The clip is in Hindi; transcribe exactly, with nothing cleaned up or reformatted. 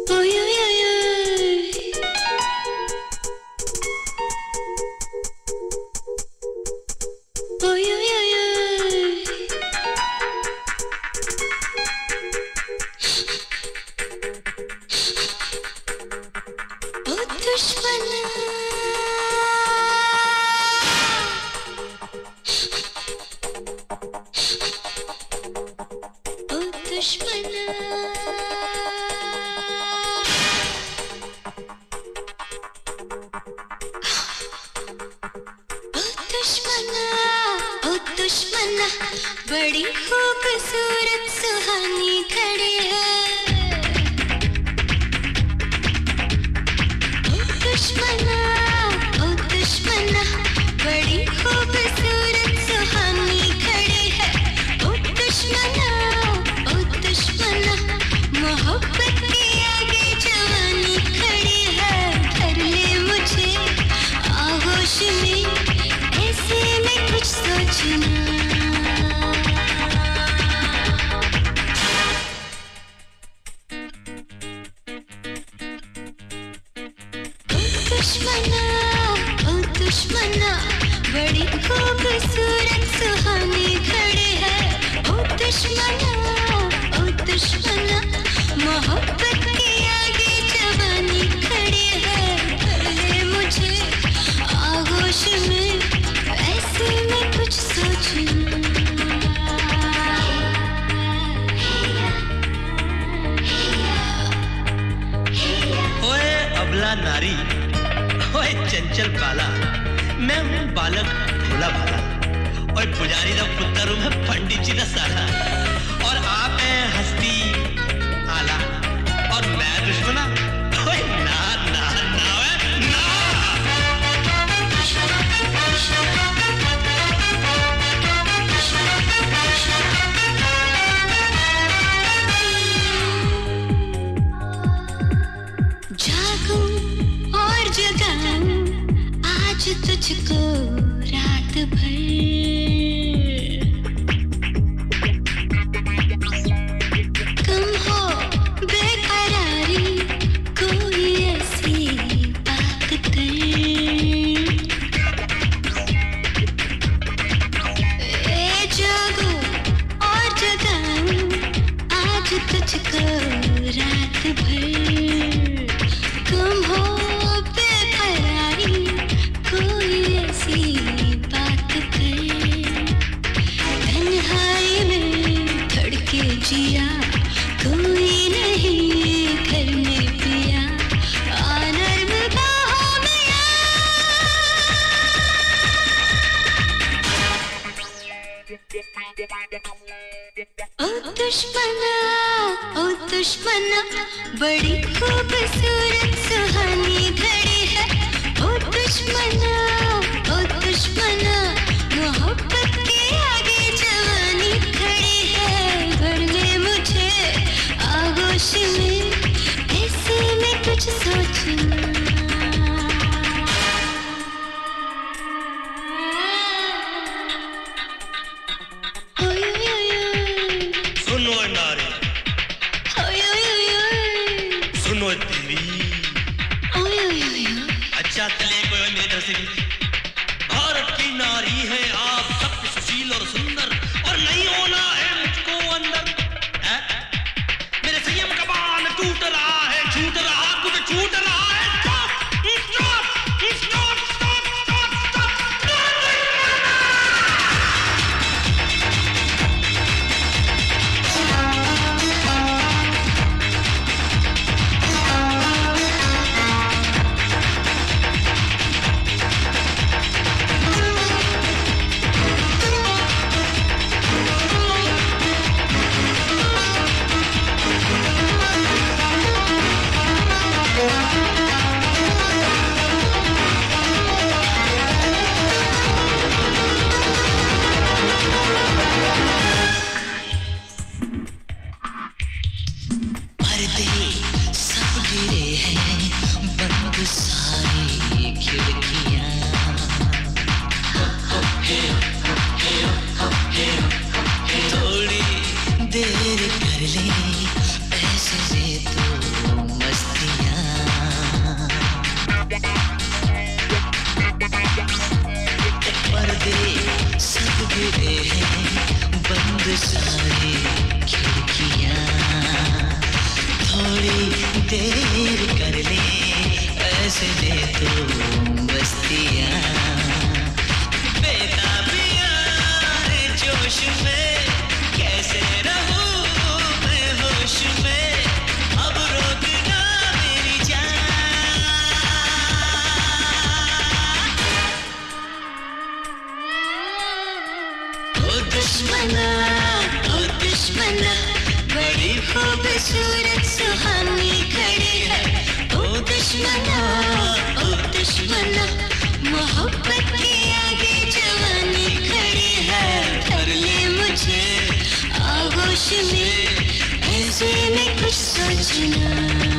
थोड़ी देर कर ले ऐसे से तो मस्त पर्दे सब गिरे हैं, बंद सारी खिड़कियां, थोड़ी देर कर ले ऐसे दे तो बस्तियां, बेताबियां है जोश में, कैसे रहूं मैं होश में, अब रोकना मेरी जान। ओ दुश्मना, ओ दुश्मना, बड़ी खूबसूरत सुहानी खड़ी है। ओ दुश्मना, ओ दुश्मना, मोहब्बत की आगे जवानी खड़ी है। कर ले मुझे आगोश में, ऐसे में कुछ सोचना।